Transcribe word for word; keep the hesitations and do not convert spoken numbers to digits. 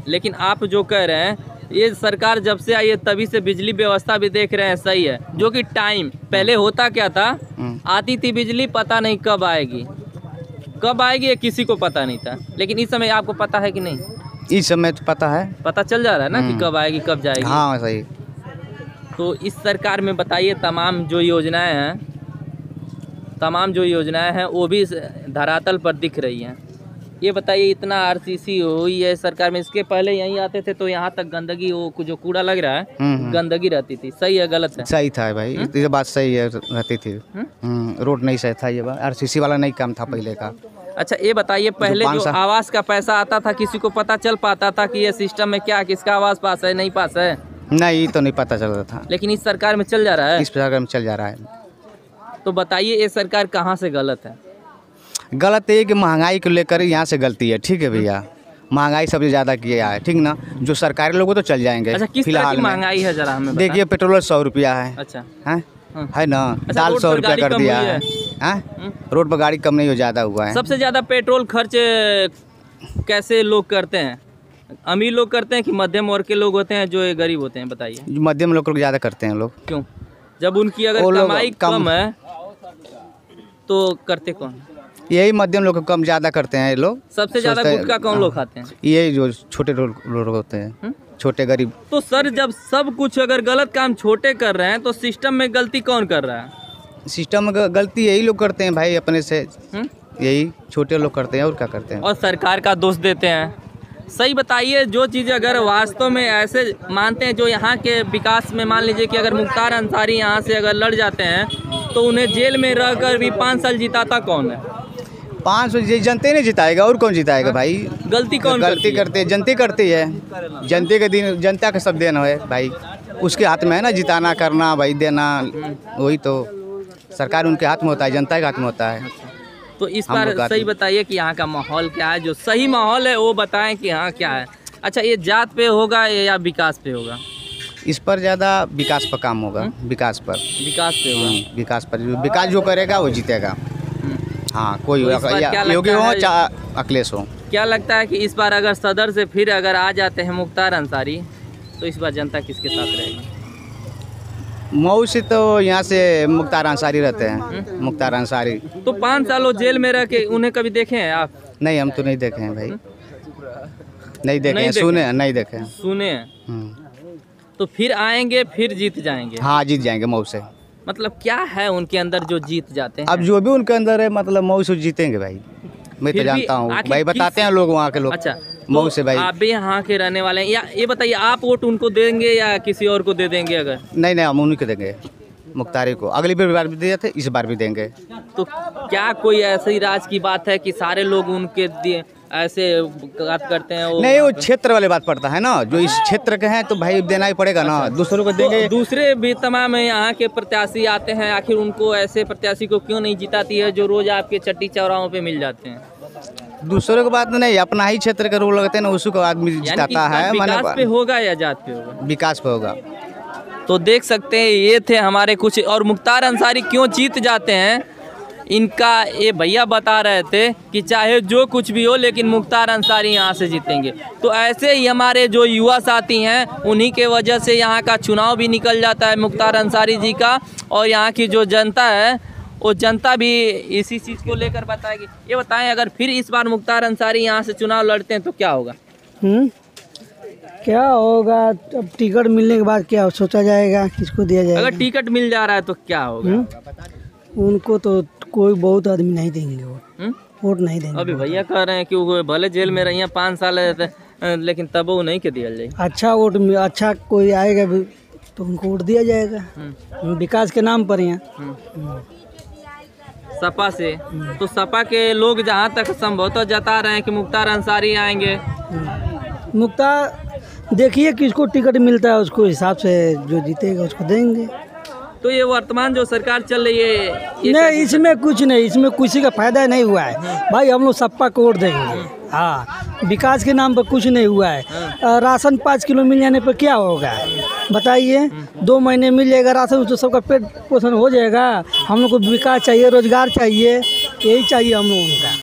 लेकिन आप जो कह रहे हैं ये सरकार जब से आई है तभी से बिजली व्यवस्था भी देख रहे हैं सही है, जो कि टाइम पहले होता क्या था, आती थी बिजली पता नहीं कब आएगी कब आएगी ये किसी को पता नहीं था, लेकिन इस समय आपको पता है कि नहीं? इस समय तो पता है, पता चल जा रहा है ना कि कब आएगी कब जाएगी। हाँ सही। तो इस सरकार में बताइए तमाम जो योजनाएं हैं तमाम जो योजनाएं हैं वो भी धरातल पर दिख रही हैं। ये बताइए इतना आरसीसी हुई है सरकार में, इसके पहले यहीं आते थे तो यहाँ तक गंदगी वो जो कूड़ा लग रहा है गंदगी रहती थी, सही है गलत है? सही था भाई, ये बात सही है, रहती थी। रोड नहीं सही था, ये आरसीसी वाला नहीं काम था पहले का। अच्छा ये बताइए पहले जो, जो आवास का पैसा आता था किसी को पता चल पाता था कि ये सिस्टम में क्या किसका आवास पास है नहीं पास है? नहीं तो नहीं पता चल रहा था, लेकिन इस सरकार में चल जा रहा है। इस सरकार में चल जा रहा है। तो बताइए ये सरकार कहाँ से गलत है? गलत है कि महंगाई को लेकर यहाँ से गलती है, ठीक है भैया, महंगाई सबसे ज़्यादा किया है, ठीक ना। जो सरकारी लोग तो चल जाएंगे। अच्छा किस तरह की महंगाई है जरा हमें देखिए, पेट्रोल सौ रुपया है। अच्छा है है ना, दाल सौ रुपया कर दिया है, है? रोड पर गाड़ी कम नहीं हो, ज़्यादा हुआ है। सबसे ज़्यादा पेट्रोल खर्च कैसे लोग करते हैं? अमीर लोग करते हैं कि मध्यम वर्ग के लोग होते हैं जो गरीब होते हैं? बताइए। मध्यम लोग ज़्यादा करते हैं लोग। क्यों? जब उनकी अगर कमाई कम है तो करते कौन? यही मध्यम लोग कम ज़्यादा करते हैं ये लोग। सबसे ज़्यादा गुटखा कौन लोग खाते हैं? यही जो छोटे लोग होते हैं, छोटे गरीब। तो सर जब सब कुछ अगर गलत काम छोटे कर रहे हैं तो सिस्टम में गलती कौन कर रहा है? सिस्टम में गलती यही लोग करते हैं भाई, अपने से हुँ? यही छोटे लोग करते हैं, और क्या करते हैं? और सरकार का दोष देते हैं। सही बताइए, जो चीज़ अगर वास्तव में ऐसे मानते हैं जो यहाँ के विकास में, मान लीजिए कि अगर मुख्तार अंसारी यहाँ से अगर लड़ जाते हैं तो उन्हें जेल में रहकर भी पाँच साल जिताता कौन है? पाँच सौ जनता नहीं जिताएगा, और कौन जिताएगा भाई? गलती कौन गलती करते है? जनता करती है, जनता के दिन जनता का सब देना है भाई, उसके हाथ में है ना, जिताना करना भाई, देना, वही तो सरकार उनके हाथ में होता है, जनता के हाथ में होता है। तो इस बार सही बताइए कि यहाँ का माहौल क्या है, जो सही माहौल है वो बताएं कि यहाँ क्या है। अच्छा ये जात पे होगा या विकास पे होगा? इस पर ज़्यादा विकास पर काम होगा, विकास पर विकास पे होगा, विकास पर, विकास जो करेगा वो जीतेगा। हाँ, कोई योगी हो चाहे अखिलेश हो। क्या लगता है कि इस बार अगर सदर से फिर अगर आ जाते हैं मुख्तार अंसारी तो इस बार जनता किसके साथ रहेगी? मऊ से तो यहाँ से मुख्तार अंसारी रहते हैं, मुख्तार अंसारी। तो पाँच सालों जेल में रह के उन्हें कभी देखे हैं आप? नहीं, हम तो नहीं देखे हैं भाई, नहीं देखे हैं, सुने नहीं देखे हैं, सुने हैं। तो फिर आएंगे फिर जीत जाएंगे? हाँ जीत जाएंगे मऊ से। मतलब क्या है उनके अंदर जो जीत जाते हैं? अब जो भी उनके अंदर है, मतलब मऊ से जीतेंगे भाई, मैं तो जानता हूँ भाई, बताते हैं लोग वहाँ के लोग। अच्छा मऊ से भाई, आप भी यहाँ के रहने वाले हैं, या ये बताइए आप वोट उनको देंगे या किसी और को दे देंगे? अगर नहीं नहीं, हम उन्हीं को देंगे, मुख्तारी को। अगली बार भी दिए थे, इस बार भी देंगे। तो क्या कोई ऐसी राज की बात है कि सारे लोग उनके दिए ऐसे बात करते हैं? वो नहीं, वो क्षेत्र वाले बात पड़ता है ना, जो इस क्षेत्र के हैं तो भाई देना ही पड़ेगा ना, दूसरों को देंगे। तो दूसरे भी तमाम यहाँ के प्रत्याशी आते हैं, आखिर उनको ऐसे प्रत्याशी को क्यों नहीं जिताती है जो रोज आपके चट्टी चौराहों पे मिल जाते हैं? दूसरों की बात नहीं, अपना ही क्षेत्र के रोल लगते हैं ना, उसी को आदमी जिताता है। विकास पे होगा या जात पे होगा? विकास पे होगा। तो देख सकते हैं ये थे हमारे कुछ, और मुख्तार अंसारी क्यों जीत जाते हैं इनका ये भैया बता रहे थे कि चाहे जो कुछ भी हो लेकिन मुख्तार अंसारी यहाँ से जीतेंगे। तो ऐसे ही हमारे जो युवा साथी हैं उन्हीं के वजह से यहाँ का चुनाव भी निकल जाता है मुख्तार अंसारी जी का, और यहाँ की जो जनता है वो जनता भी इसी चीज़ को लेकर बताएगी। ये बताएं अगर फिर इस बार मुख्तार अंसारी यहाँ से चुनाव लड़ते हैं तो क्या होगा? हम्म क्या होगा? अब टिकट मिलने के बाद क्या सोचा जाएगा, किसको दिया जाएगा? अगर टिकट मिल जा रहा है तो क्या होगा? उनको तो कोई बहुत आदमी नहीं देंगे वोट, वोट नहीं देंगे। अभी भैया कह रहे हैं कि वो भले जेल में रहिए पाँच साल लेकिन तब वो नहीं के दिया जाएगा। अच्छा वोट, अच्छा कोई आएगा भी तो उनको वोट दिया जाएगा विकास के नाम पर। यहाँ सपा से तो सपा के लोग जहाँ तक संभवतः जता रहे हैं कि मुख्तार अंसारी आएंगे। मुख्तार देखिए किसको टिकट मिलता है उसको हिसाब से जो जीतेगा उसको देंगे। तो ये वर्तमान जो सरकार चल रही है नहीं, इसमें कुछ नहीं, इसमें किसी का फायदा नहीं हुआ है भाई, हम लोग सपा को वोट देंगे। हाँ, विकास के नाम पर कुछ नहीं हुआ है। राशन पाँच किलो मिल जाने पर क्या होगा बताइए? दो महीने मिल जाएगा राशन, तो सबका पेट पोषण हो जाएगा। हम लोग को विकास चाहिए, रोजगार चाहिए, यही चाहिए हम लोगों का।